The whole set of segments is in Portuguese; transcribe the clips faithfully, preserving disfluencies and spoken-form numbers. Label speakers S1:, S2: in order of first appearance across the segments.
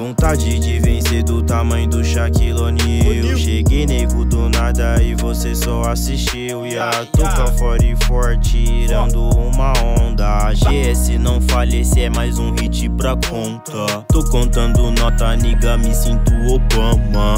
S1: Vontade de vencer do tamanho do Shaquille O'Neal. Cheguei nego do nada e você só assistiu. E a toca fora e forte, tirando uma onda. G S não falece, é mais um hit pra conta. Tô contando nota, nigga, me sinto Obama.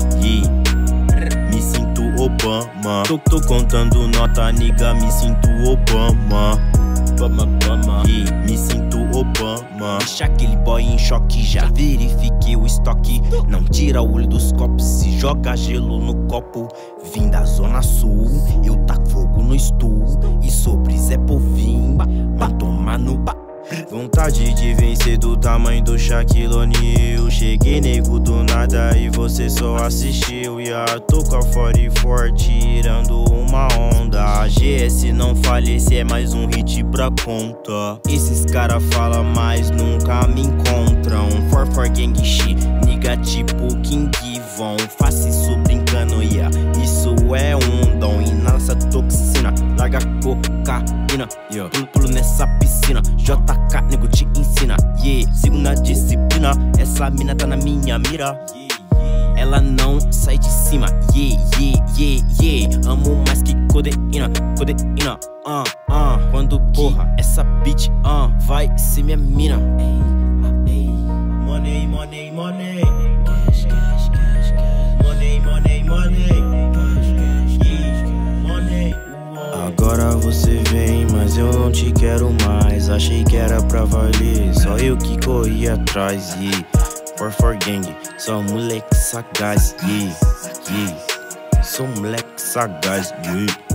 S1: Me sinto Obama. Tô, tô contando nota, nigga, me sinto Obama. Obama, Obama. Me sinto Obama. Deixa aquele boy em choque, já verifiquei o estoque. Não tira o olho dos copos, se joga gelo no copo. Vim da zona sul, eu taco fogo no stool. E sobre Zé Povinho, vai tomar no ba. Vontade de vencer do tamanho do Shaquille O'Neal. Cheguei nego do nada e você só assistiu. E a toca fora e forte, tirando uma onda. G S não falece, é mais um hit pra conta. Esses cara falam, mas nunca me encontram. For for gang shit, nigga tipo King Von. Faça isso brincando, yeah, isso é um dom. E nessa toxina, larga cocaína, yeah. Pulo, pulo nessa piscina, J K, nego te ensina, yeah. Sigo na disciplina, essa mina tá na minha mira. Ela não sai de cima, yeah, yeah, yeah, yeah. Amo mais que codeína, codeína, uh, uh. Quando porra, essa bitch, uh, vai ser minha mina. Money, money, money. Cash, cash, cash, cash. Money, money, money. Cash, cash, money. Agora você vem, mas eu não te quero mais. Achei que era pra valer, só eu que corri atrás, yeah. For for gang, sou moleque sagaz, yeah, yeah. Sou moleque sagaz, yeah.